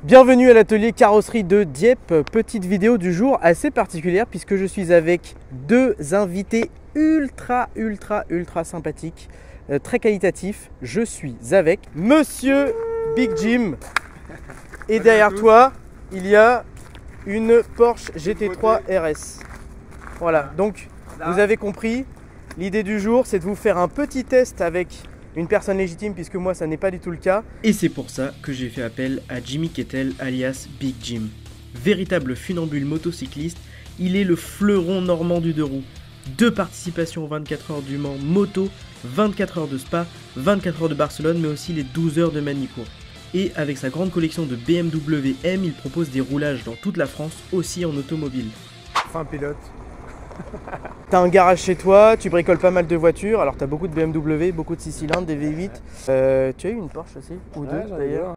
Bienvenue à l'atelier carrosserie de Dieppe. Petite vidéo du jour assez particulière puisque je suis avec deux invités ultra sympathiques, très qualitatifs. Je suis avec Monsieur Big Jim et derrière toi il y a une Porsche GT3 RS. Voilà, donc vous avez compris, l'idée du jour c'est de vous faire un petit test avec une personne légitime puisque moi ça n'est pas du tout le cas. Et c'est pour ça que j'ai fait appel à Jimmy Kettel alias Big Jim. Véritable funambule motocycliste, il est le fleuron normand du deux roues. 2 participations aux 24 heures du Mans moto, 24 heures de Spa, 24 heures de Barcelone mais aussi les 12 heures de Manicourt. Et avec sa grande collection de BMW M, il propose des roulages dans toute la France, aussi en automobile. Fin pilote. T'as un garage chez toi, tu bricoles pas mal de voitures, alors t'as beaucoup de BMW, beaucoup de 6 cylindres, des V8. Tu as eu une Porsche aussi? Ou deux d'ailleurs?